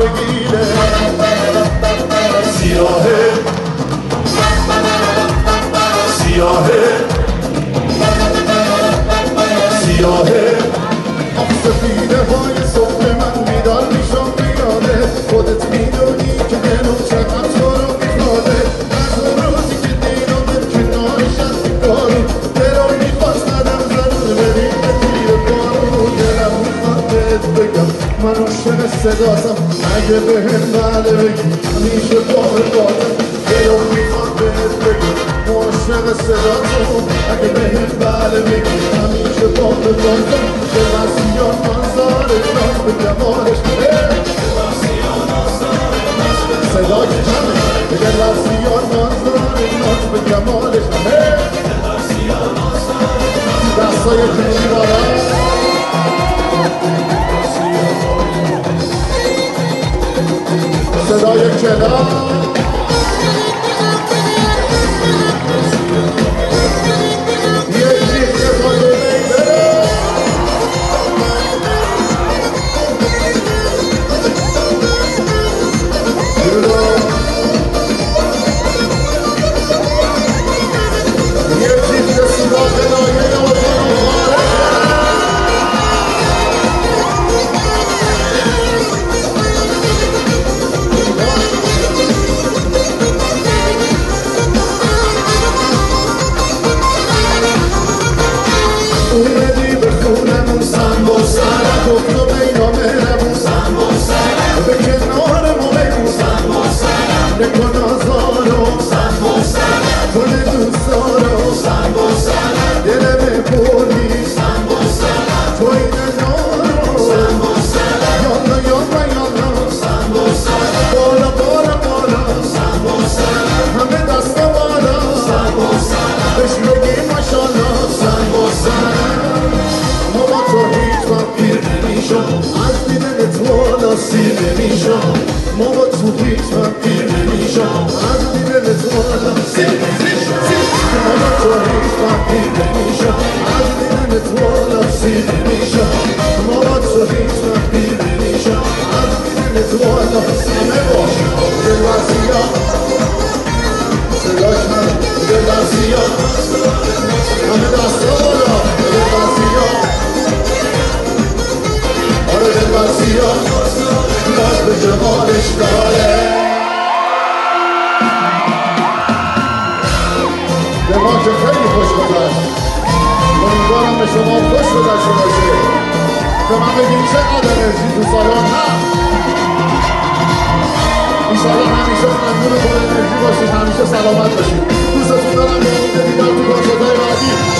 بگیره سیاهه سیاهه سیاهه سفیده های صبح من بیدار میشم میاده خودت میدونی که دلم چقدر تو رو میخواده از اون روزی که دیدم در کنارش از کارو دلم میخواست قدم زدن بدیم به تیر بارو دلم میخواد بهت بگم من عاشق صداتم اگه بهم بله بگی همیشه بار بادم دلم میخواد بهت بگم عاشق صداتم اگه بهم بله بگی همیشه بار بادم دلم سیاه منظارش ناز به جمالش صدا که کمه دلم سیاه منظارش ناز به جمالش دستای کنی بالا صدای کلام یک ریخته پای میبره یک ریخته سراغ نایه اومدی به خونمون سنبو سرم گفت و بینا مهرمون سنبو سرم به کنار ما بگو سنبو سرم نکن آزارو سنبو سرم کنه دوستارو سنبو سرم دل بپردی سنبو سرم تو این نارو سنبو سرم یالا یالا یالا سنبو سرم بالا بالا بالا سنبو سرم همه دستا بالا سنبو سرم بهش بگی ماشالله سنبو سرم ما با تو هیچ وقت پیر نمیشم از دیدنت والا سیر نمیشم ما با تو هیچ وقت پیر نمیشم از دیدنت والا سیر نمیشم ما با تو هیچ وقت پیر نمیشم از دیدنت والا سیر نمیشم ما با تو هیچ وقت پیر نمیشم از دیدنت والا همه باش دل وزیا صداش من دل وزیا همه دستا بالا دل وزیا آره دل وزیا ناز به جمالش داره به ما که خیلی خوش گذشت امیدوارم به شما خوش گذشته باشه به من بگیم چقدر انرژی تو سالن هست ایشالا همیشه خندون پر انرژی باشید همیشه سلامت باشید دوستتون دارم به امید دیدار تو کنسرت‌های بعدی